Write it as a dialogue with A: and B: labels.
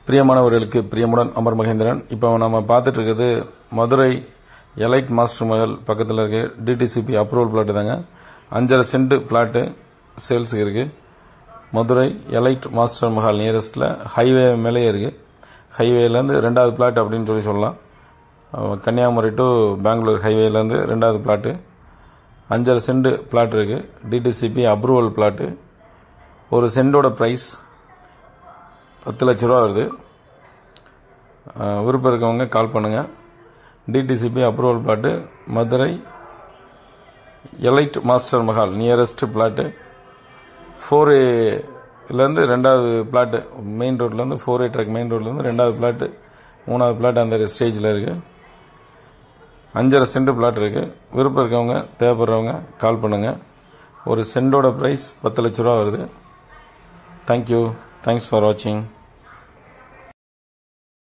A: பிரியமானவர்களுக்கு பிரியமுடன் அமர் மகேந்திரன். இப்போ நம்ம பார்த்துட்டு இருக்கிறது மதுரை எலைட் மாஸ்டர் மஹால் பக்கத்தில் இருக்க டிடிசிபி அப்ரூவல் பிளாட் தாங்க. 5.5 சென்ட் பிளாட்டு சேல்ஸுக்கு இருக்கு. மதுரை எலைட் மாஸ்டர் மஹால் நியரஸ்டில் ஹைவே மேலேயே இருக்கு. ஹைவேலேருந்து 2வது பிளாட் அப்படின்னு சொல்லலாம். கன்னியாகுமரி டு பெங்களூர் ஹைவேலேருந்து 2வது பிளாட்டு 5.5 சென்ட் பிளாட் இருக்கு. DTCP approval plot. ஒரு சென்டோட ப்ரைஸ் 10 லட்ச ரூபா வருது. விருப்பம் இருக்கவங்க கால் பண்ணுங்க. DTCP approval plot Madurai elite master Mahal nearest plot 4A ரெண்டாவது பிளாட்டு மெயின் ரோட்லேருந்து 4A ட்ராக் மெயின் ரோட்லேருந்து 2வது பிளாட்டு 3வது பிளாட் அந்த ஸ்டேஜில் இருக்கு. 5.5 சென்ட் பிளாட் இருக்கு. விருப்பம் இருக்கவங்க தேவைப்படுறவங்க கால் பண்ணுங்க. ஒரு சென்டோட ப்ரைஸ் 10 லட்ச ரூபா வருது. தேங்க்யூ. Thanks for watching.